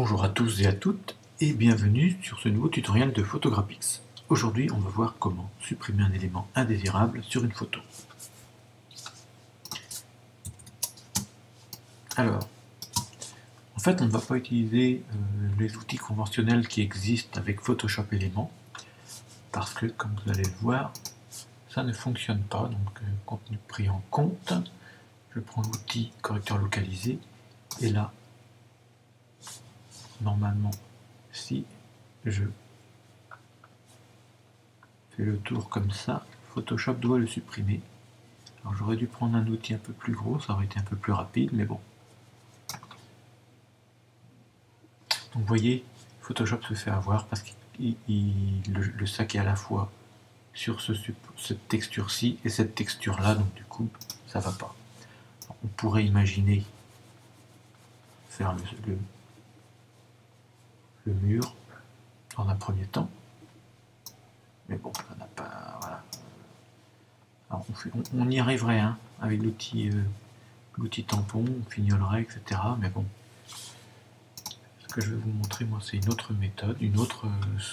Bonjour à tous et à toutes et bienvenue sur ce nouveau tutoriel de Photographics. Aujourd'hui on va voir comment supprimer un élément indésirable sur une photo. Alors, en fait on ne va pas utiliser les outils conventionnels qui existent avec Photoshop Element parce que comme vous allez le voir, ça ne fonctionne pas. Donc contenu pris en compte, je prends l'outil correcteur localisé et là, normalement, si je fais le tour comme ça, Photoshop doit le supprimer. Alors j'aurais dû prendre un outil un peu plus gros, ça aurait été un peu plus rapide, mais bon. Donc vous voyez, Photoshop se fait avoir parce que le sac est à la fois sur cette texture-ci et cette texture-là, donc du coup, ça va pas. Alors, on pourrait imaginer faire le mur dans un premier temps, mais bon, ça n'a pas... Voilà. Alors on y arriverait, hein, avec l'outil tampon, on fignolerait, etc. Mais bon, ce que je vais vous montrer, moi, c'est une autre méthode, une autre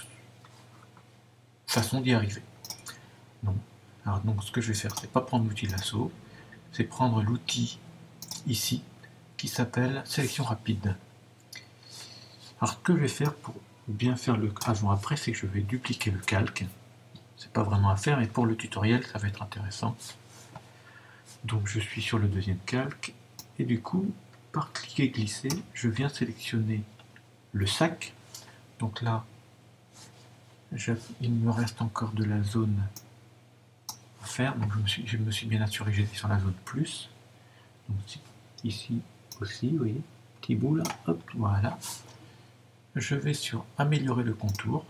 façon d'y arriver. Non. Alors donc ce que je vais faire, c'est pas prendre l'outil lasso, c'est prendre l'outil ici qui s'appelle sélection rapide. Alors ce que je vais faire pour bien faire le avant-après, c'est que je vais dupliquer le calque. C'est pas vraiment à faire, mais pour le tutoriel, ça va être intéressant. Donc je suis sur le deuxième calque, et du coup, par cliquer glisser, je viens sélectionner le sac. Donc là, il me reste encore de la zone à faire. Donc je me suis bien assuré que j'étais sur la zone plus. Donc ici aussi, vous voyez, petit bout là, hop, voilà. Je vais sur améliorer le contour.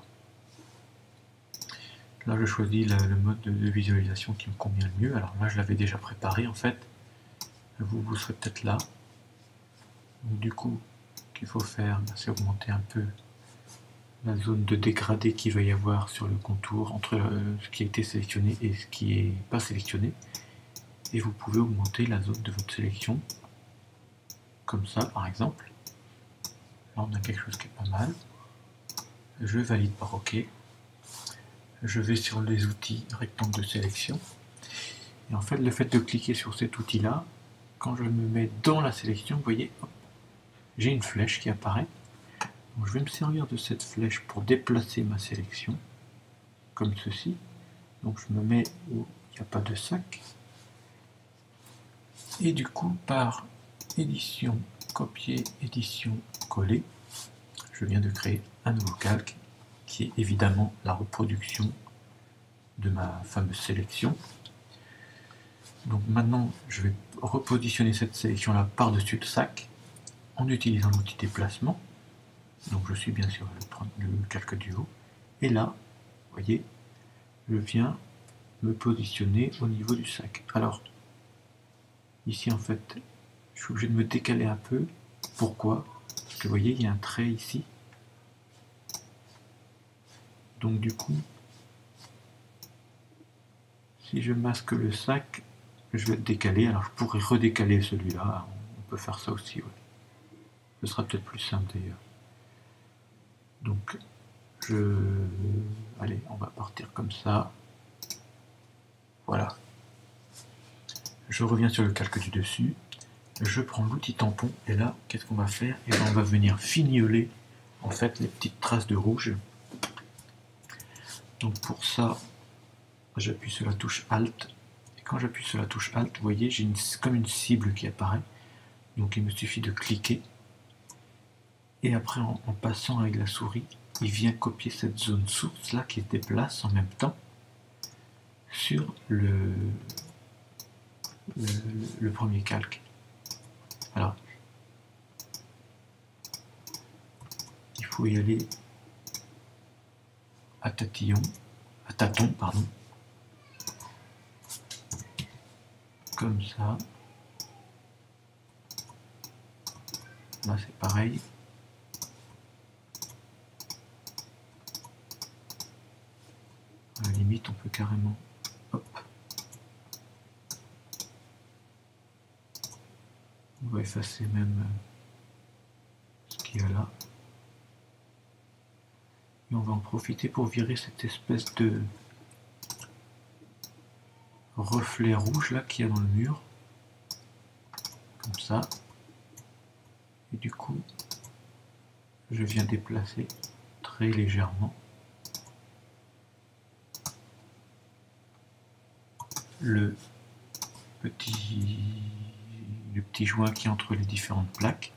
Là, je choisis le mode de visualisation qui me convient le mieux. Alors là, je l'avais déjà préparé en fait. Vous serez peut-être là. Donc, du coup, ce qu'il faut faire, c'est augmenter un peu la zone de dégradé qu'il va y avoir sur le contour entre ce qui a été sélectionné et ce qui n'est pas sélectionné. Et vous pouvez augmenter la zone de votre sélection, comme ça par exemple. Là, on a quelque chose qui est pas mal. Je valide par OK. Je vais sur les outils rectangle de sélection. Et en fait, le fait de cliquer sur cet outil-là, quand je me mets dans la sélection, vous voyez, j'ai une flèche qui apparaît. Donc, je vais me servir de cette flèche pour déplacer ma sélection, comme ceci. Donc je me mets où il n'y a pas de sac. Et du coup, par édition, copier, édition, coller, je viens de créer un nouveau calque qui est évidemment la reproduction de ma fameuse sélection. Donc maintenant, je vais repositionner cette sélection-là par-dessus le sac en utilisant l'outil déplacement. Donc je suis bien sûr le calque du haut. Et là, vous voyez, je viens me positionner au niveau du sac. Alors, ici en fait, je suis obligé de me décaler un peu. Pourquoi? Parce que vous voyez, il y a un trait ici. Donc du coup, si je masque le sac, je vais le décaler. Alors je pourrais redécaler celui-là. On peut faire ça aussi. Ouais. Ce sera peut-être plus simple d'ailleurs. Donc, allez, on va partir comme ça. Voilà. Je reviens sur le calque du dessus. Je prends l'outil tampon. Et là, qu'est-ce qu'on va faire? Et bien, on va venir fignoler en fait les petites traces de rouge. Donc pour ça, j'appuie sur la touche Alt. Et quand j'appuie sur la touche Alt, vous voyez, j'ai comme une cible qui apparaît. Donc il me suffit de cliquer. Et après, en passant avec la souris, il vient copier cette zone source là qui se déplace en même temps sur le premier calque. Alors, il faut y aller à tâtons, pardon. Comme ça. Là, c'est pareil. À la limite, on peut carrément... Hop. On va effacer même ce qu'il y a là. Et on va en profiter pour virer cette espèce de reflet rouge là qu'il y a dans le mur. Comme ça. Et du coup, je viens déplacer très légèrement le petit joint qui est entre les différentes plaques.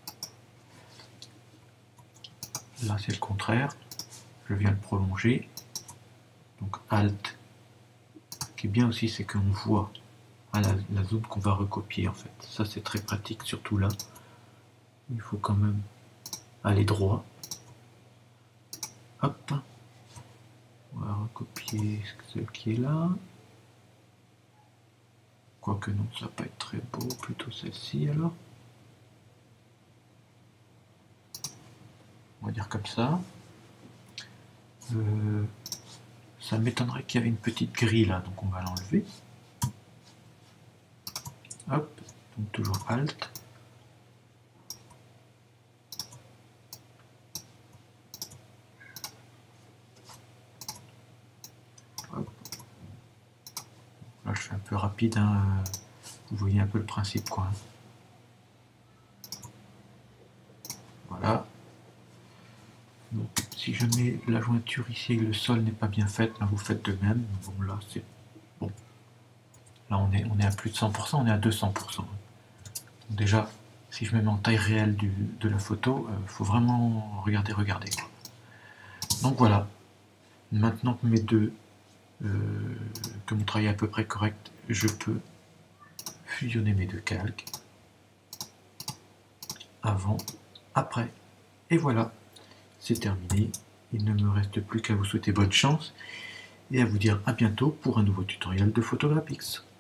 Là c'est le contraire, je viens le prolonger. Donc Alt, ce qui est bien aussi c'est qu'on voit la zone qu'on va recopier en fait. Ça c'est très pratique, surtout là. Il faut quand même aller droit. Hop, on va recopier ce qui est là. Quoique non, ça va pas être très beau, plutôt celle-ci alors. On va dire comme ça. Ça m'étonnerait qu'il y avait une petite grille là, donc on va l'enlever. Hop, donc toujours Alt. Hop. Là je fais un peu rapide, hein. Vous voyez un peu le principe quoi. Voilà. Donc, si je mets la jointure ici et le sol n'est pas bien faite, là vous faites de même. Bon là c'est bon. Là on est à plus de 100%, on est à 200%. Donc, déjà, si je me mets en taille réelle de la photo, faut vraiment regarder quoi. Donc voilà. Maintenant que mes deux, que mon travail est à peu près correct, je peux fusionner mes deux calques. Avant, après. Et voilà, c'est terminé. Il ne me reste plus qu'à vous souhaiter bonne chance et à vous dire à bientôt pour un nouveau tutoriel de Photograpix.